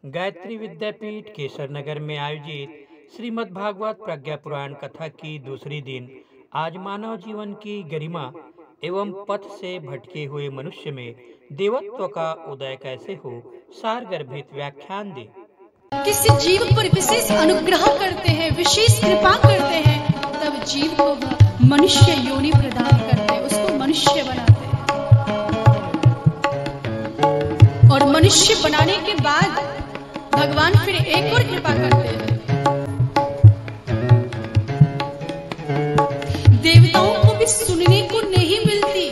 गायत्री विद्यापीठ केसर नगर में आयोजित श्रीमद् भागवत प्रज्ञा पुराण कथा की दूसरी दिन आज मानव जीवन की गरिमा एवं पथ से भटके हुए मनुष्य में देवत्व का उदय कैसे हो, सार गर्भित व्याख्यान दे। किसी जीव पर विशेष अनुग्रह करते हैं, विशेष कृपा करते हैं, तब जीव को मनुष्य योनि प्रदान करते हैं, उसको मनुष्य बनाते हैं। और मनुष्य बनाने के बाद भगवान फिर एक और कृपा करते हैं। देवताओं को भी सुनने को नहीं मिलती।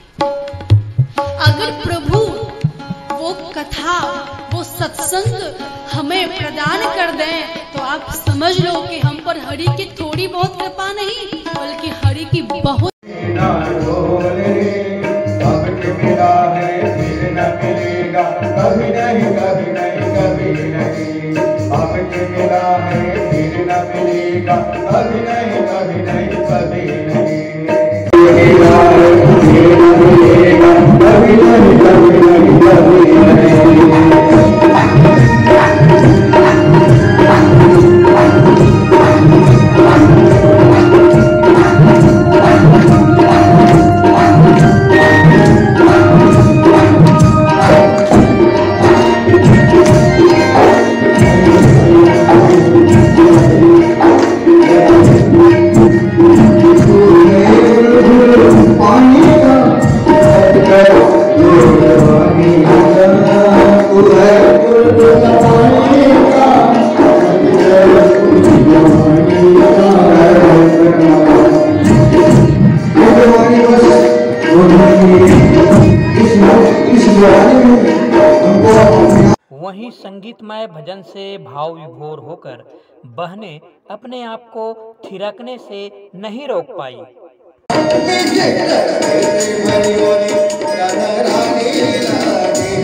अगर प्रभु वो कथा, वो सत्संग हमें प्रदान कर दें तो आप समझ लो कि हम पर हरि की थोड़ी बहुत कृपा नहीं बल्कि हरि की बहुत। वहीं संगीतमय भजन से भाव विभोर होकर बहनें अपने आप को थिरकने से नहीं रोक पाई।